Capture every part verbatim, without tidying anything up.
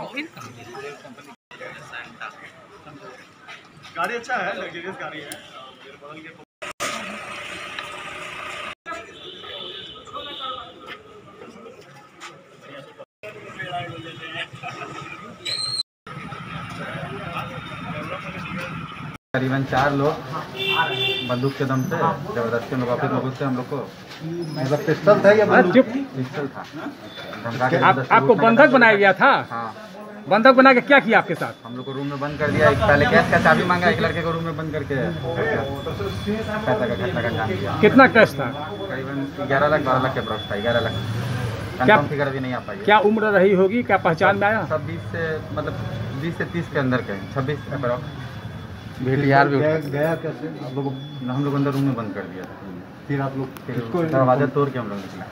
गाड़ी अच्छा है, लग्जरियस गाड़ी है। करीबन चार लोग बंदूक के दम से जबरदस्ती हम लोग ऑफिस में घुसते, हम लोग को मतलब पिस्टल था या बंदूक? पिस्टल था। आप, आपको बंधक बनाया गया था? हाँ। बंधक बना के क्या किया आपके साथ? हम लोग को रूम में बंद कर दिया। एक पहले कैश का चाबी मांगा, एक लड़के को रूम में बंद करके पैसा का घटना का अंजाम दिया। कितना कैश था? करीबन ग्यारह लाख बारह लाख के अप्रोक्स था। ग्यारह लाख क्या फिगर अभी नहीं आ पाई। क्या उम्र रही होगी, क्या पहचान में आया? सब बीस से मतलब बीस से तीस के अंदर के, छब्बीस अप्रोक्स। भेटियार भी गया, गया कैसे आप लोग? हम लोग अंदर रूम में बंद कर दिया था। फिर आप लोग दरवाजा तोड़ के हम लोग निकला।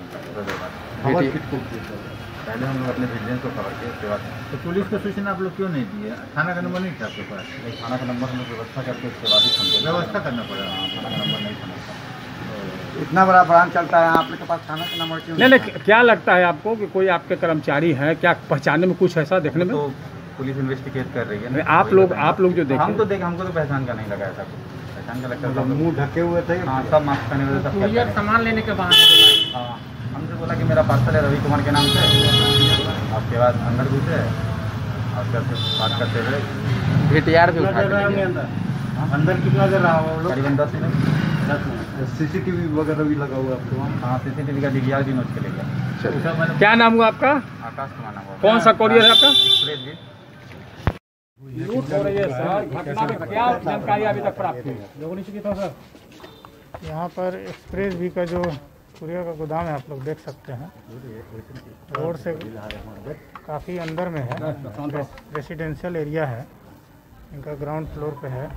पहले हम लोग अपने विजिलेंस को खबर किए, उसके बाद तो पुलिस को सूचना आप लोग क्यों नहीं दिए? थाना का नंबर नहीं था आपके पास? नहीं, थाना का नंबर हम लोग व्यवस्था करके उसके बाद ही समझे व्यवस्था करना पड़ा। थाना का नंबर नहीं था। इतना बड़ा ब्रांच चलता है, आप लोग के पास थाना का नंबर क्यों नहीं नहीं, क्या लगता है आपको कि कोई आपके कर्मचारी हैं क्या? पहचानने में कुछ ऐसा देखने में? तो पुलिस इन्वेस्टिगेट कर रही है। आप लोग आप लोग जो देखें, हम तो देख हमको तो पहचान का नहीं लगा था। पहचान का लगता था, मुंह ढके हुए थे। हाँ, सब मास्क पहने हुए, सब कुरियर सामान लेने के बहाने। हाँ, हमसे बोला कि मेरा पार्सल है रवि कुमार के नाम से। उसके बाद अंदर घुसे और फिर बात करते हुए भेटियार भी उठा के अंदर कितना देर रहा होगा? करीबन दस मिनट। दस मिनट। सीसीटीवी वगैरह भी लगा हुआ आपको? हाँ, सीसीटीवी का डीवीआर भी नोट चलेगा। क्या नाम हुआ आपका? आकाश कुमार नाम हुआ। कौन सा कोरियर है आपका? एक्सप्रेस भी। लूट हो रही है सर, घटना में क्या जानकारी अभी तक प्राप्त हुई है? यहाँ पर एक्सप्रेस भी का जो कुरियर का गोदाम है, आप लोग देख सकते हैं, रोड से काफ़ी अंदर में है। रेसिडेंशियल एरिया है, इनका ग्राउंड फ्लोर पे है।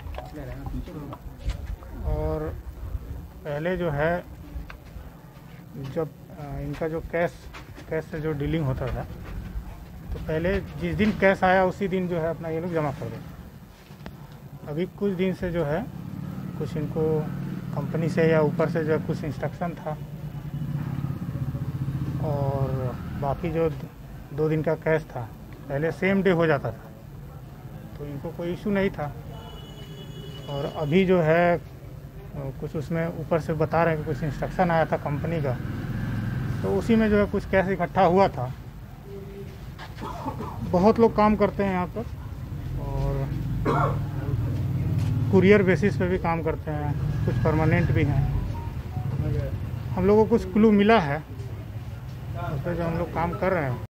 और पहले जो है, जब इनका जो कैश कैश से जो डीलिंग होता था, तो पहले जिस दिन कैश आया उसी दिन जो है अपना ये लोग जमा कर देते। अभी कुछ दिन से जो है कुछ इनको कंपनी से या ऊपर से जो है कुछ इंस्ट्रक्शन था, और बाकी जो दो दिन का कैश था पहले सेम डे हो जाता था, तो इनको कोई इशू नहीं था। और अभी जो है कुछ उसमें ऊपर से बता रहे हैं कि कुछ इंस्ट्रक्शन आया था कंपनी का, तो उसी में जो है कुछ कैश इकट्ठा हुआ था। बहुत लोग काम करते हैं यहाँ पर, और कुरियर बेसिस पे भी काम करते हैं, कुछ परमानेंट भी हैं। हम लोगों को कुछ क्लू मिला है, उस पर जो हम लोग काम कर रहे हैं।